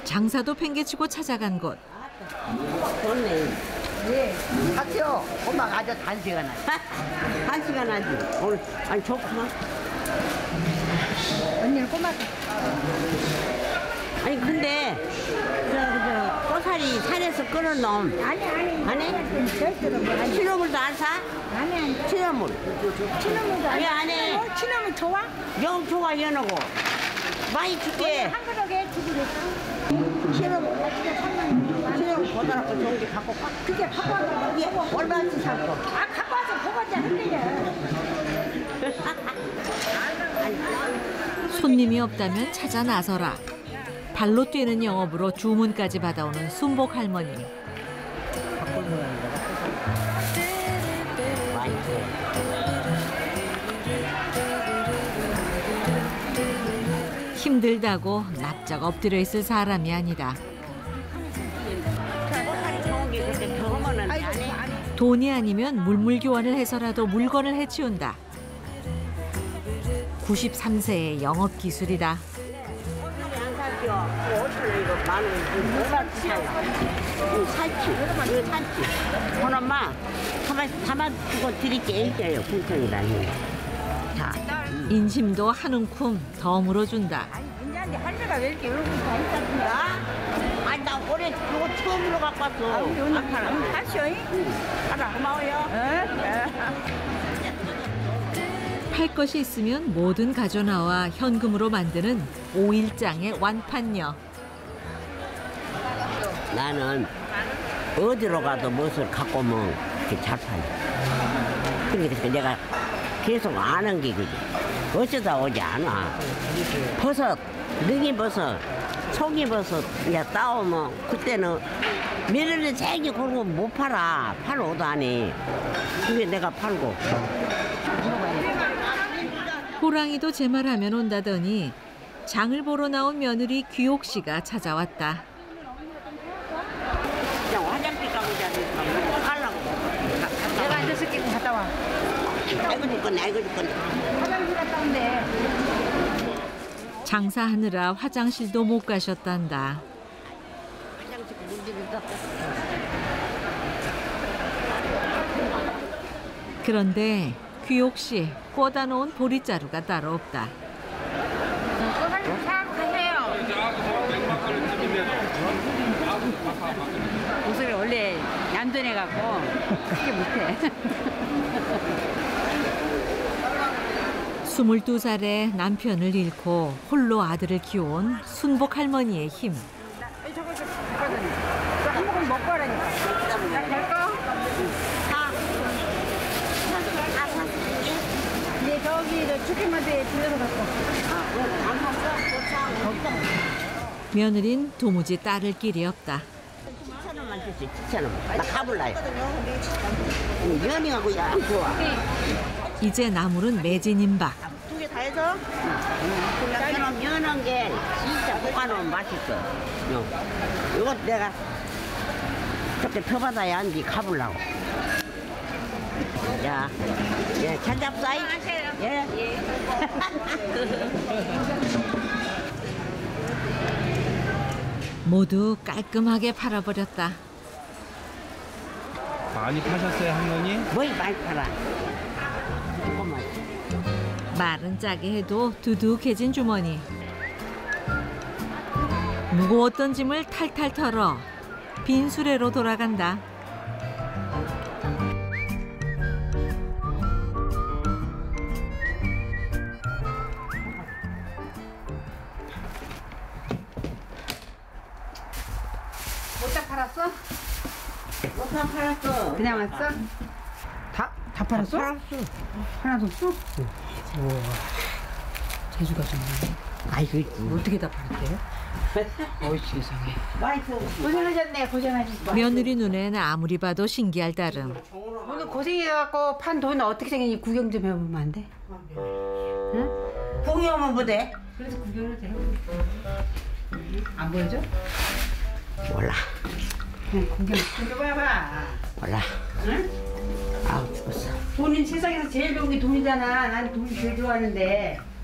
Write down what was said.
장사도 팽개치고 찾아간 곳. 좋네. 예, 같이요. 엄마가 아주 단시간 하지. 한시간 하지. 오늘 아니 좋구만. 언니는 꼬마. 아니 근데 저 꼬사리 산에서 끊은 놈 아니. 안 해? 절대로 뭐 아니. 치노물도 안 사? 아니. 치노물. 치노물도 왜 안 해? 치노물 좋아? 영 좋아 연하고 많이 줄게. 한 그릇에 두고 됐어. 치노물 보다라고 좋은 게 갖고 가. 그게 갖고 와서 이게 얼마씩 살 거? 갖고 와서 보관자 한대요. 손님이 없다면 찾아 나서라. 발로 뛰는 영업으로 주문까지 받아오는 순복 할머니. 많이 줘. 힘들다고 납작 엎드려 있을 사람이 아니다. 꼬사리 좋은 게 그때 경험은 안 해. 돈이 아니면 물물 교환을 해서라도 물건을 해치운다. 93세의 영업 기술이다. 안 살죠. 5천 이거 만 원, 5만 살라. 이거 살치, 이거 살치. 돈 엄마 담아주고 드릴게 일게요. 풍선이라니. 자, 인심도 한 움큼 더 물어준다. 인자한테 할매가 왜 이렇게 얼굴이 다 있었냐? 아니 나 올해 이거 처음으로 갖고 왔어. 안 팔아. 하시오. 알아. 고마워요. 팔 것이 있으면 뭐든 가져나와 현금으로 만드는 오일장의 완판녀. 나는 어디로 가도 무엇을 갖고 오면 이렇게 잘 팔려. 그러니까 내가 계속 아는 게 그지. 어쩌다 오지 않아. 버섯, 능이버섯, 송이버섯 이제 따오면 그때는 며느리 생기 걸고 못 팔아. 팔 오도 안 해. 그게 내가 팔고. 호랑이도 제 말하면 온다더니 장을 보러 나온 며느리 귀옥 씨가 찾아왔다. 그냥 화장실 가고 자니까 가려고. 내가 앉아서 끼고 갔다 와. 아이고 죽겠네, 아이고 죽겠네. 화장실 갔다 온대. 장사하느라 화장실도 못 가셨단다. 화장실 문제가 그런데 귀옥 씨 꽂아 놓은 보리자루가 따로 없다. 화장실 사가세요. 목소리 원래 얌전해갖고 크게 못해. 22살에 남편을 잃고 홀로 아들을 키워온 순복 할머니의 힘. 저거 좀 했거든요. 한 모금 먹고 하라니까. 될까? 네, 저기 저 축구마트에 들려서 갖고. 며느린 도무지 따를 길이 없다. 7,000원만 줬지, 7,000원. 나 가볼라요. 연이하고 양 좋아. 이제 나물은 매진 임박. 2개 다 해서? 그럼 연한 게 진짜 볶아놓으면 맛있어. 이거 내가 저렇게 더 받아야 한지 가보려고. 자, 예, 잘 잡사이. 예. 모두 깔끔하게 팔아버렸다. 많이 파셨어요, 할머니? 뭐이 많이 팔아. 조금만. 말은 짜게 해도 두둑해진 주머니. 무거웠던 짐을 탈탈 털어 빈 수레로 돌아간다. 못다 팔았어? 못다 팔았어. 그냥 왔어? 다 팔았어? 팔았어. 하나도 없어? 재주가 좋네. 아이고, 어떻게 다 팔았대요? 어이 세상에. 맛있어. 고생하셨네, 고생하셨어. 며느리 눈엔 아무리 봐도 신기할 따름. 오늘 고생해갖고 판 돈 어떻게 생겼니 구경 좀 해보면 안 돼? 응? 풍요면 뭐대? 그래서 구경을 돼. 안 보여줘? 몰라. 그냥 구경 좀 봐봐. 몰라. 응? 아우 죽었어. 돈은 세상에서 제일 좋은 게 돈이잖아. 난 돈을 제일 좋아하는데.